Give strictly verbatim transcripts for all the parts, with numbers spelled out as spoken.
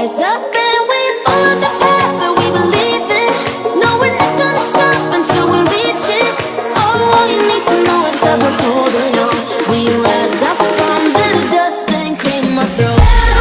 rise up and we follow the path that we believe in. No, we're not gonna stop until we reach it. Oh, all you need to know is that we're holding on. We rise up from the dust and claim our throne.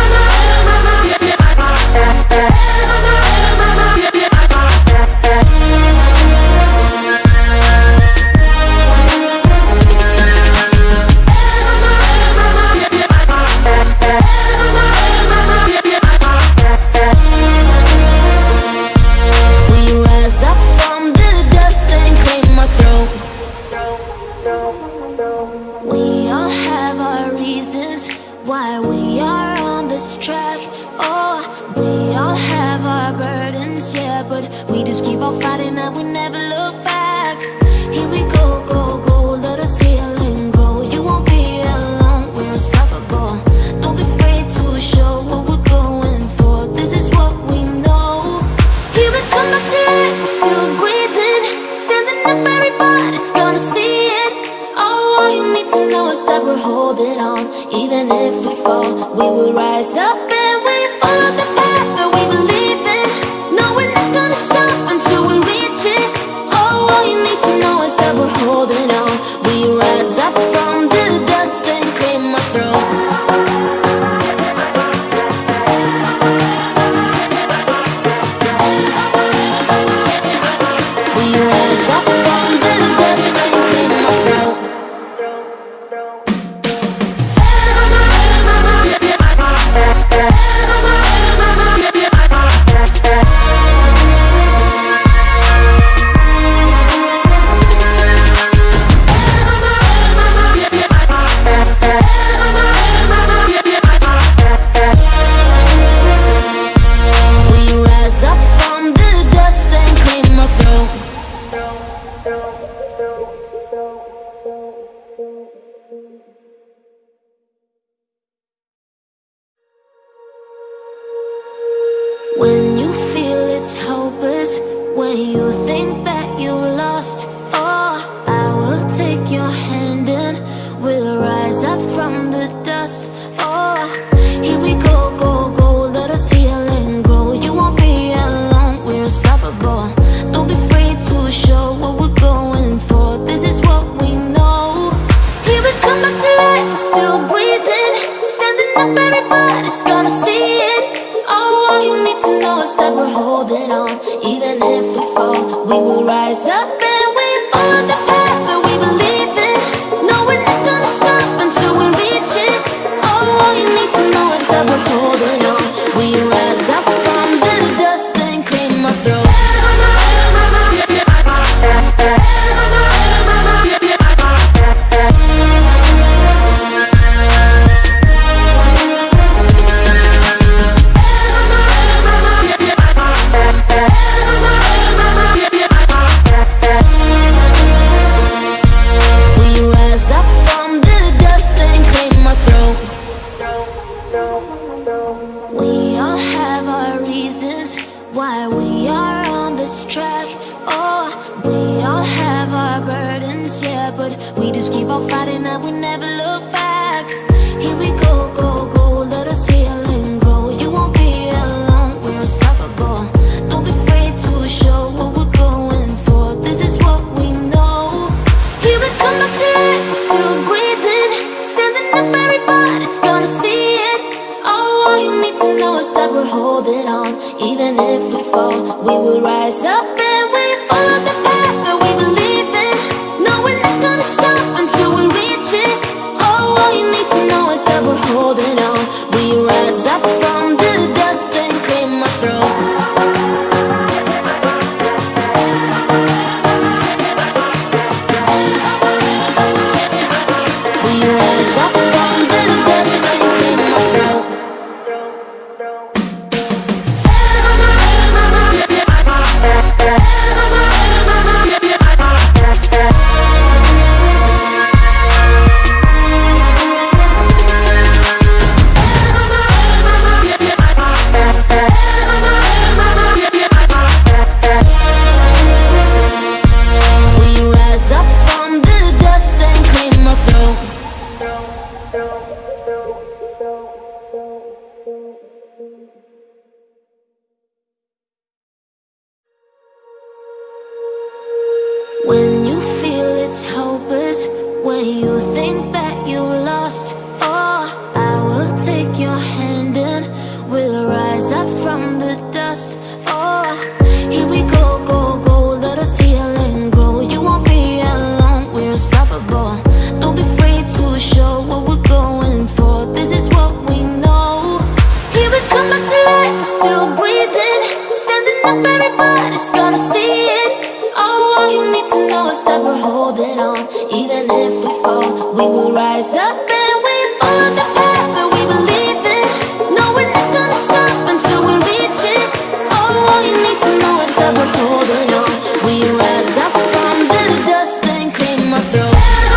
Why we are on this track. Oh, we all have our burdens, yeah, but we just keep on fighting and we never look back. Here we go, go, go, let us heal and grow. You won't be alone, we're unstoppable. Don't be afraid to show what we're going for. This is what we know. Here we come back to life, we're still breathing. Standing up, everybody's gonna see it. Oh, all you need to know is that we're holding on. Even if we fall, we will rise up and we follow the path that we believe in. No, we're not gonna stop until we reach it. Oh, all you need to know is that we're holding on. We rise up from the dust and claim our throne. We rise up from the dust and claim our throne. When you feel it's hopeless, when you think that you lost, oh, I will take your hand and we'll rise up from the dust. Oh, here we go, go, go, let us heal and grow. You won't be alone, we're unstoppable. Don't be afraid to show what we're going for. This is what we know. Here we come back to life, we're still breathing. Standing up, everybody's gonna see it. Oh, all you need to know is that we're holding on. Even if we fall, we will rise up and we follow the path that we believe in. No, we're not gonna stop until we reach it. Oh, all you need to know is that we're holding on. We rise up from the dust and claim our throne. We all have our reasons why we are on this track. Oh, we all have our burdens, yeah, but we just keep on fighting and we never look back. Here we go, go, go, let us heal and grow. You won't be alone, we're unstoppable. Don't be afraid to show what we're going for. This is what we know. Here we come back to life, we're still breathing. Standing up, everybody's gonna see it. Oh, all you need to know is that we're holding on. Even if we fall, we will rise up and we follow the path that we believe in. No, we're not gonna stop until we reach it. Oh, all you need to know is that we're holding on. We rise up from the dust and claim our throne. We rise up from the dust and claim our throne. rise up from the dust. Oh, here we go, go, go, let us heal and grow. You won't be alone, we're unstoppable. Don't be afraid to show what we're going for. This is what we know. Here we come back to life, we're still breathing. Standing up, everybody's gonna see it. Oh, all you need to know is that we're holding on. Even if we fall, we will rise up and we follow the path that we believe in. No, we're not gonna stop until we reach it. Oh, all you need to know is that we're holding on. We rise up from the dust and claim our throne.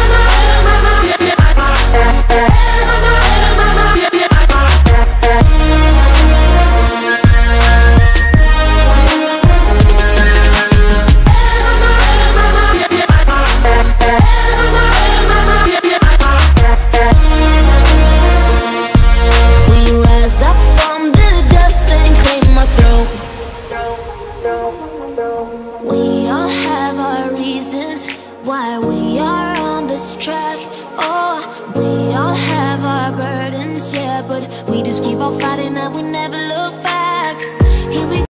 We all have our reasons why we are on this track. Oh, we all have our burdens, yeah, but we just keep on fighting and we never look back. Here we